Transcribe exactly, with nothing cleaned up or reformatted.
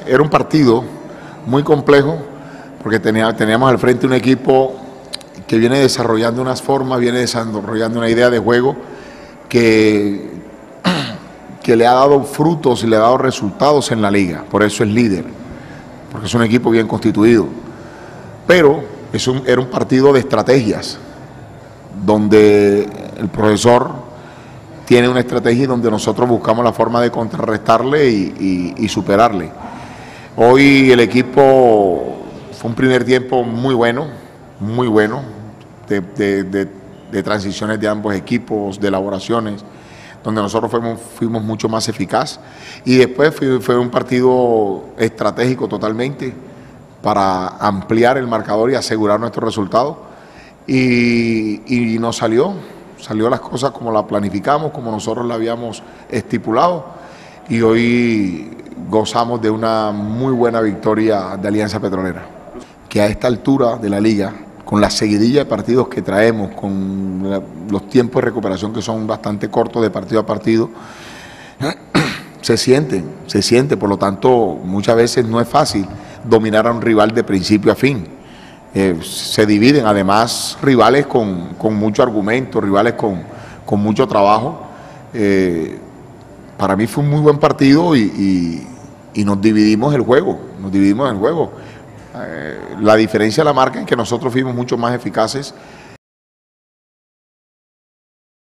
era un partido muy complejo porque tenía, teníamos al frente un equipo que viene desarrollando unas formas, viene desarrollando una idea de juego que, que le ha dado frutos y le ha dado resultados en la liga, por eso es líder, porque es un equipo bien constituido. Pero es un, era un partido de estrategias, donde el profesor tiene una estrategia y donde nosotros buscamos la forma de contrarrestarle y, y, y superarle. Hoy el equipo fue un primer tiempo muy bueno, muy bueno, de, de, de, de transiciones de ambos equipos, de elaboraciones, donde nosotros fuimos, fuimos mucho más eficaz. Y después fue, fue un partido estratégico totalmente para ampliar el marcador y asegurar nuestro resultado. Y, y nos salió, salió las cosas como las planificamos, como nosotros la habíamos estipulado. Y hoy gozamos de una muy buena victoria de Alianza Petrolera, que a esta altura de la liga, con la seguidilla de partidos que traemos, con la, los tiempos de recuperación que son bastante cortos de partido a partido, se siente, se siente, por lo tanto muchas veces no es fácil dominar a un rival de principio a fin. Eh, se dividen además rivales con, con mucho argumento, rivales con, con mucho trabajo. Eh, para mí fue un muy buen partido y, y, y nos dividimos el juego, nos dividimos el juego. Eh, la diferencia la marca en que nosotros fuimos mucho más eficaces